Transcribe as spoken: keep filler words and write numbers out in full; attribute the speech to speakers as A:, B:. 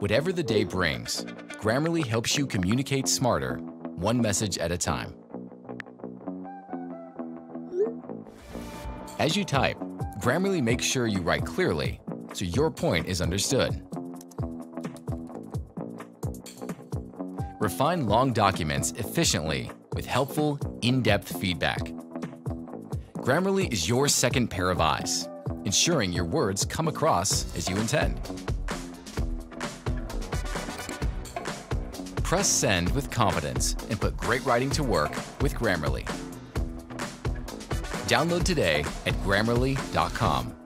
A: Whatever the day brings, Grammarly helps you communicate smarter, one message at a time. As you type, Grammarly makes sure you write clearly so your point is understood. Refine long documents efficiently with helpful, in-depth feedback. Grammarly is your second pair of eyes, ensuring your words come across as you intend. Press send with confidence and put great writing to work with Grammarly. Download today at Grammarly dot com.